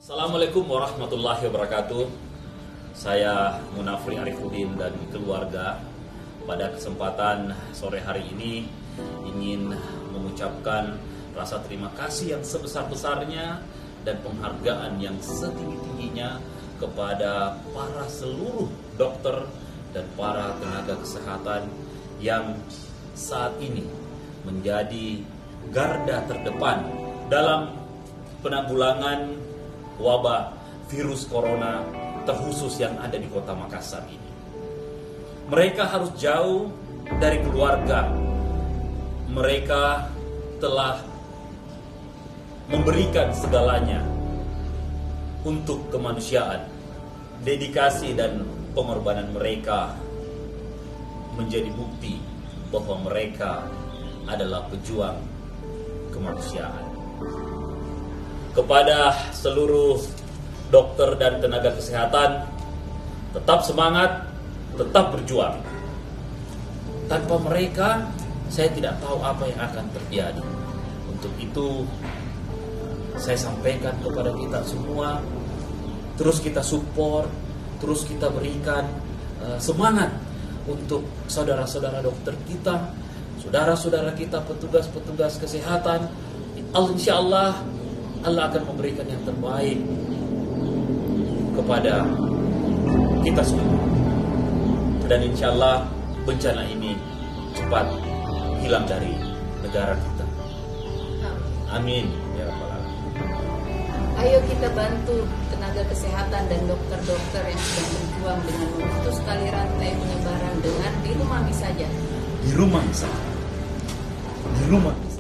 Assalamualaikum warahmatullahi wabarakatuh. Saya Munafri Arifuddin dan keluarga pada kesempatan sore hari ini ingin mengucapkan rasa terima kasih yang sebesar-besarnya dan penghargaan yang setinggi-tingginya kepada para seluruh dokter dan para tenaga kesehatan yang saat ini menjadi garda terdepan dalam penanggulangan wabah virus corona terkhusus yang ada di kota Makassar ini. Mereka harus jauh dari keluarga. Mereka telah memberikan segalanya untuk kemanusiaan. Dedikasi dan pengorbanan mereka menjadi bukti bahwa mereka adalah pejuang kemanusiaan. Kepada seluruh dokter dan tenaga kesehatan, tetap semangat, tetap berjuang. Tanpa mereka, saya tidak tahu apa yang akan terjadi. Untuk itu, saya sampaikan kepada kita semua, terus kita support, terus kita berikan semangat untuk saudara-saudara dokter kita, saudara-saudara kita petugas-petugas kesehatan. Insya Allah Allah akan memberikan yang terbaik kepada kita semua. Dan insya Allah bencana ini cepat hilang dari negara kita. Amin. Ya Rabbal Alamin. Ayo kita bantu tenaga kesehatan dan dokter-dokter yang sedang berjuang dengan memutus tali rantai penyebaran dengan di rumah saja. Di rumah saja. Di rumah.